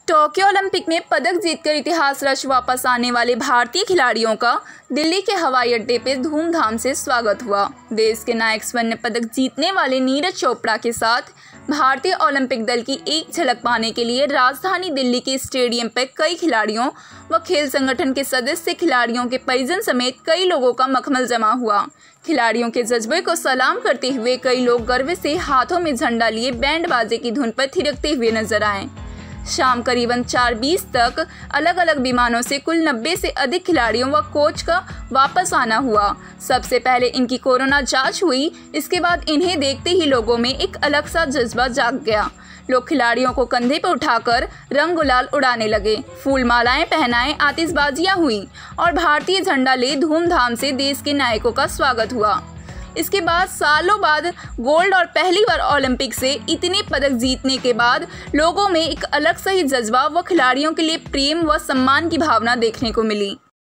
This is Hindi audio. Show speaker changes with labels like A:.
A: टोक्यो ओलंपिक में पदक जीतकर इतिहास रच वापस आने वाले भारतीय खिलाड़ियों का दिल्ली के हवाई अड्डे पर धूमधाम से स्वागत हुआ। देश के नायक स्वर्ण पदक जीतने वाले नीरज चोपड़ा के साथ भारतीय ओलंपिक दल की एक झलक पाने के लिए राजधानी दिल्ली के स्टेडियम पर कई खिलाड़ियों व खेल संगठन के सदस्य, खिलाड़ियों के परिजन समेत कई लोगों का मखमल जमा हुआ। खिलाड़ियों के जज्बे को सलाम करते हुए कई लोग गर्व से हाथों में झंडा लिए बैंड बाजे की धुन पर थिरकते हुए नजर आए। शाम करीबन 4:20 तक अलग अलग विमानों से कुल 90 से अधिक खिलाड़ियों व कोच का वापस आना हुआ। सबसे पहले इनकी कोरोना जांच हुई। इसके बाद इन्हें देखते ही लोगों में एक अलग सा जज्बा जाग गया। लोग खिलाड़ियों को कंधे पर उठाकर रंग गुलाल उड़ाने लगे, फूल मालाएं पहनाएं, आतिशबाजियां हुई और भारतीय झंडा ले धूमधाम से देश के नायकों का स्वागत हुआ। इसके बाद सालों बाद गोल्ड और पहली बार ओलंपिक से इतने पदक जीतने के बाद लोगों में एक अलग सा ही जज्बा व खिलाड़ियों के लिए प्रेम व सम्मान की भावना देखने को मिली।